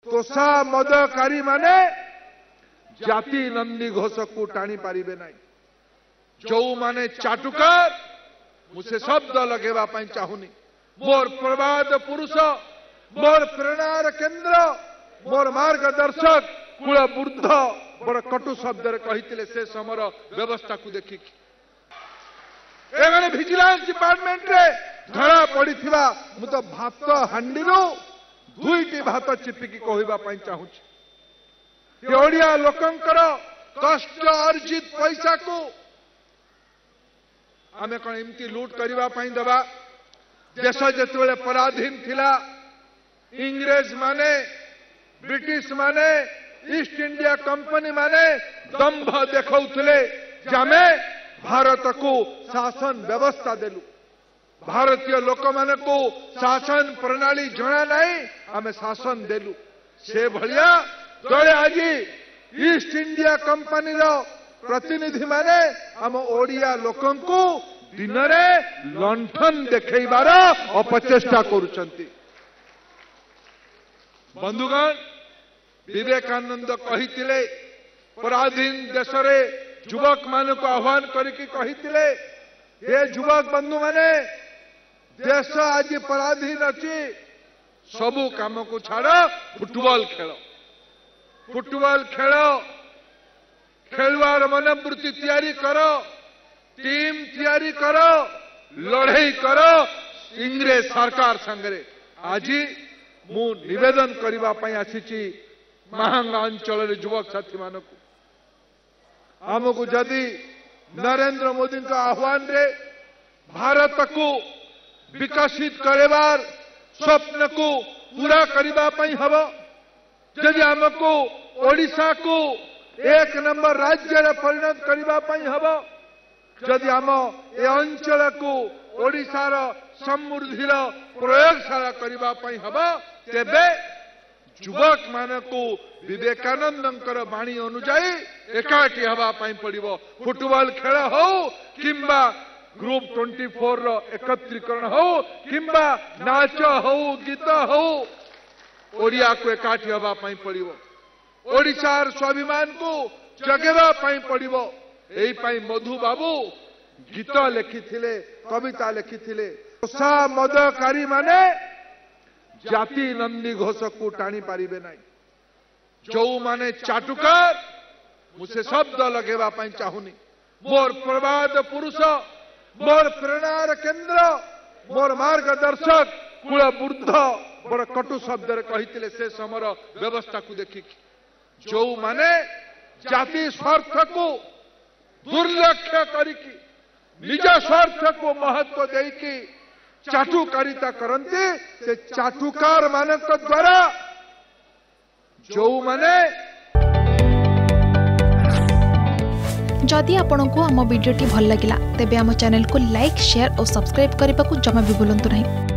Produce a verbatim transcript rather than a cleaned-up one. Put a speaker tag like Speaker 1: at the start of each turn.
Speaker 1: तोषा मदकारी माने जाति नंदी घोष को टाणी पारिबे नहीं। जो माने चाटुकार मुझे शब्द लगेवा पाई चाहूनी। मोर प्रवाद पुरुष, मोर प्रेरणार केंद्र, मोर मार्गदर्शक कुल बुद्ध बड़ कटु शब्द कही से समर व्यवस्था को देखिक एगने विजिलेंस डिपार्टमेंट रे धरा पड़ी मु तो भात हांडी दुईटी भात चिपिकी कहवा चाहूँगी। ओडिया लोकंकर कष्ट अर्जित पैसा को आमे कौन एमती लूट करने दबा। देश जिते पराधीन थिला इंग्रेज माने ब्रिटिश माने ईस्ट इंडिया कंपनी माने दंभ देखौथले जामे भारत को शासन व्यवस्था देलु। भारतीय लोक माने को शासन प्रणाली जना नहीं आमे शासन देलु। से भलिया दले आज ईस्ट इंडिया कंपनी रो प्रतिनिधि माने आम ओडिया लोकं को दिन रे लंठन देखैबार अपचेष्टा करुचंती। बंधुगण विवेकानंद कहितिले पराधीन देश रे युवक मान को आह्वान करके कहितिले हे युवक बंधु माने देश आज पराधीन अच्छी सबू काम को छाड़ फुटबॉल खेल फुटबॉल खेल खेलवार मनोवृत्ति तैयारी करो टीम तैयारी करो लड़ाई करो इंग्रेज सरकार संगे। आज मु निवेदन करबा पई आसीची महांगा अंचल युवक साथी मान को आमको जदि नरेंद्र मोदी का आह्वान रे भारत को विकसित करेबार स्वप्न को पूरा करबा पई हबो जदि आमको ओडिशा को एक नंबर राज्य रे परिणत करबा पई हबो जदि आम ए अंचल को ओडिशार समृद्धिर प्रयोगशाला करबा पई हबो तेबे युवक मान को विवेकानंदंकर वाणी अनुजाई एकाठी हवा पाई पड़िबो। फुटबॉल खेल हो किंबा ग्रुप चौबीस रो एकत्रीकरण हो किंबा नाच हो गीत हो ओडिया को एकाठी हवा पाई पड़िबो। ओडिशार स्वाभिमान को जगेवा पाई पड़िबो। एई पाई मधु बाबू गीत लिखिथिले कविता लिखिथिले। तोषा मदकारी माने जाति नंदी घोष को टाणी पारिबे नहीं। जो माने चाटुकार मुझे शब्द लगेवा पाई चाहूनी। मोर प्रवाद पुरुष, मोर प्रेरणार केंद्र, मोर मार्गदर्शक कुल बुद्ध बड़ कटु शब्द कही से समर व्यवस्था को देखिक जो माने जाति स्वार्थ को दुर्लक्ष्य करिकी निज स्वार्थ को महत्व देकी चाटुकारिता करते से चाटुकार मानक द्वारा जो माने।
Speaker 2: जदि आपंक आम भिडी भल लगा तेब आम चैनल को लाइक शेयर और सब्सक्राइब करने को जमा भी भूलु नहीं।